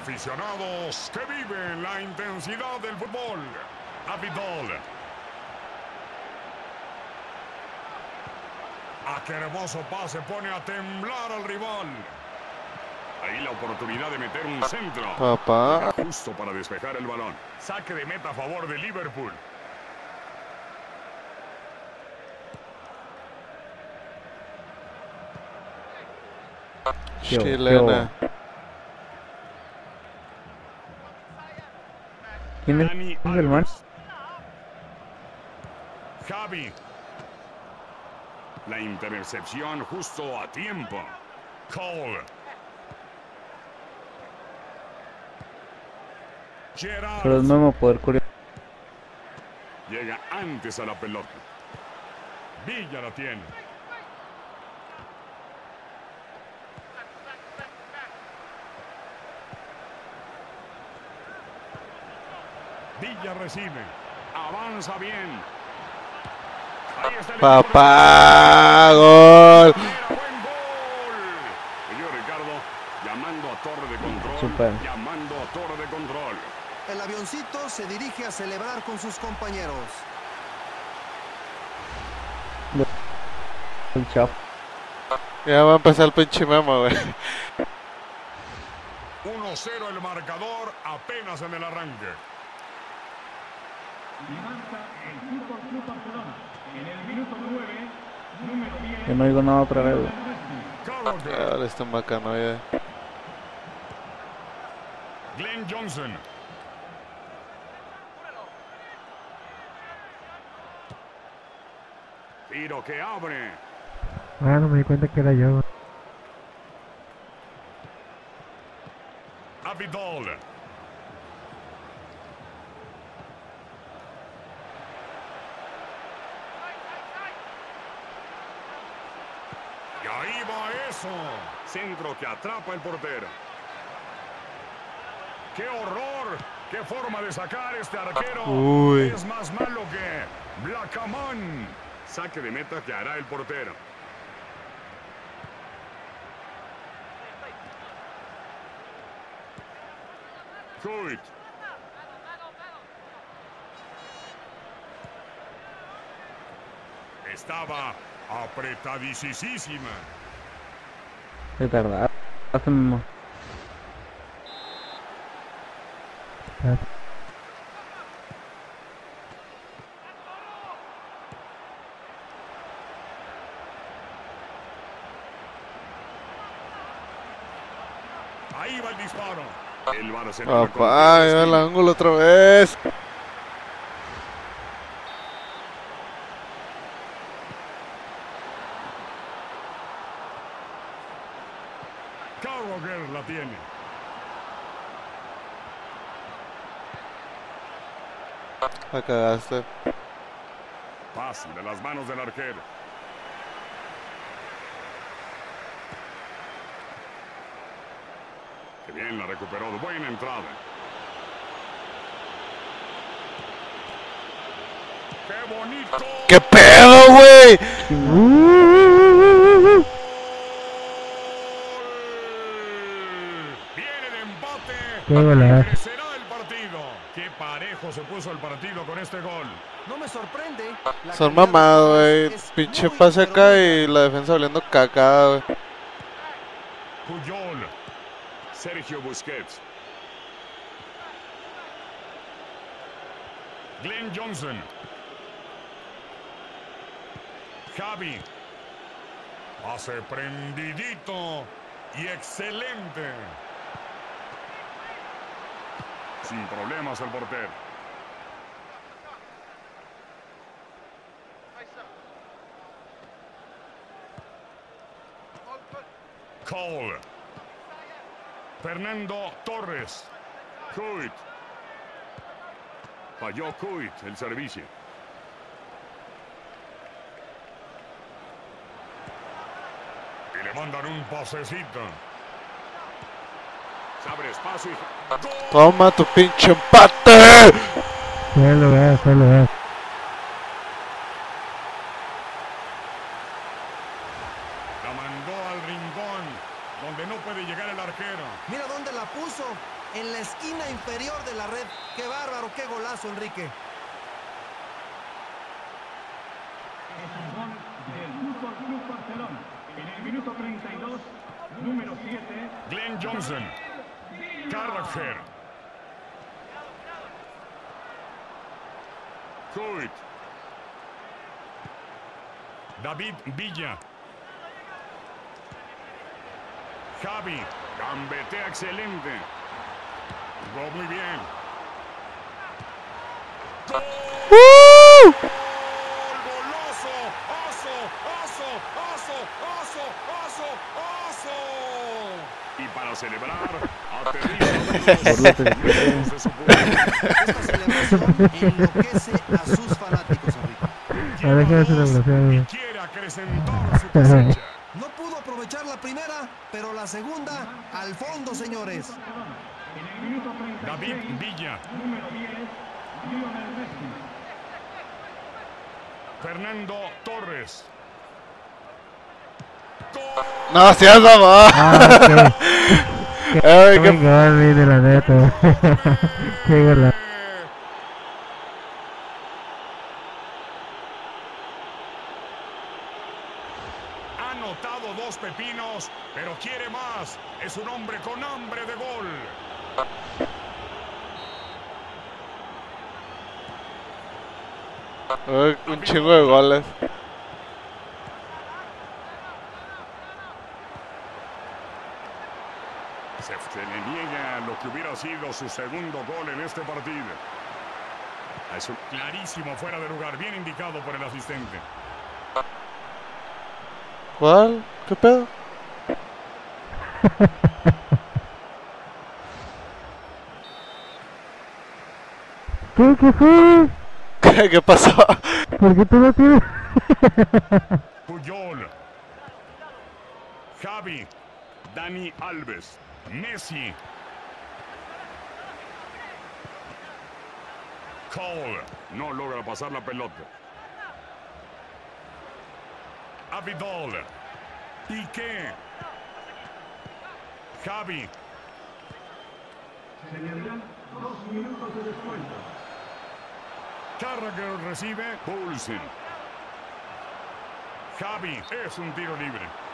Aficionados que viven la intensidad del fútbol. Abidal. Qué hermoso pase, pone a temblar al rival. Ahí la oportunidad de meter un centro. Papá. Justo para despejar el balón. Saque de meta a favor de Liverpool. Chilena. ¿Quién es Dani el man? Alves. Javi. La intercepción justo a tiempo. Cole. Gerard. Pero es nuevo poder curioso. Llega antes a la pelota. Villa la tiene. Villa recibe. Avanza bien. Ahí está el Papá. Gol. buen gol. Señor Ricardo, llamando a torre de control. Super. Llamando a torre de control. El avioncito se dirige a celebrar con sus compañeros. El chavo. Ya va a empezar el pinche memo, güey. 1-0 el marcador apenas en el arranque. Yo no digo nada otra vez, güey. Carragher. Ahora está bacano ya. Glenn Johnson. Tiro que abre. Ah, no me di cuenta que era yo. Abidal. Y ahí va eso. Centro que atrapa el portero. ¡Qué horror! ¡Qué forma de sacar este arquero! Uy. Es más malo que Blackaman. Saque de meta que hará el portero. Kuit. Estaba apretadísima. De verdad. Hacen... Ahí va el disparo. El Barcelona Papá, ya el ángulo otra vez. Carragher la tiene. La cagaste. Pase de las manos del arquero. Qué bien la recuperó. Buena entrada. ¡Qué bonito! ¿Qué pedo, güey? Viene el empate. Qué golazo. Será el partido. Qué parejo se puso el partido con este gol. No me sorprende. La Son calidad de mamados, jugadores güey. es Pinche muy, pase pero acá muy y la defensa oliendo cacada, güey. Puyol. Sergio Busquets. Glenn Johnson. Javi. Hace prendidito y excelente. Sin problemas el portero. Cole. Fernando Torres. Kuit. Falló Kuit el servicio. Y le mandan un pasecito. Se abre espacio y... ¡Gol! Toma tu pinche empate. Ya lo ves, ya lo ves. La mandó al rincón, donde no puede llegar el arquero. Mira dónde la puso. en la esquina inferior de la red. ¡Qué bárbaro, qué golazo, Enrique! Es un gol del Fútbol Club Barcelona. En el minuto 32, número 7. Glenn Johnson. Carragher. Coit. David Villa. Javi. Gambetea excelente. Jugó muy bien. ¡Woo! ¡Goloso! ¡Oso! ¡Oso! ¡Oso! ¡Oso! ¡Oso! ¡Oso! Y para celebrar, aterriza de su público. Esta celebración enloquece a sus fanáticos, Enrique. A ver qué hace la Y velocidad. quiere acrecentar su cosecha. No pudo aprovechar la primera, pero la segunda al fondo, señores. En el minuto 36, David Villa. número 10. Lionel Messi. Fernando Torres. No seas mamá. Ah, Ay, qué qué gol, de la neta. Qué golazo. Ha anotado 2 pepinos, pero quiere más. Es un hombre con hambre de gol. Ay, un chingo de goles. Se le niega lo que hubiera sido su segundo gol en este partido. Es un clarísimo fuera de lugar, bien indicado por el asistente. ¿Cuál? ¿Qué pedo? ¿Qué fue? ¿Qué pasó? ¿Por qué tú no tienes? Puyol. Javi. Dani Alves. Messi. Cole. No logra pasar la pelota. Abidal. Piqué. Javi. Se añadirán 2 minutos de descuento. Carragher recibe. Poulsen. Javi. Es un tiro libre.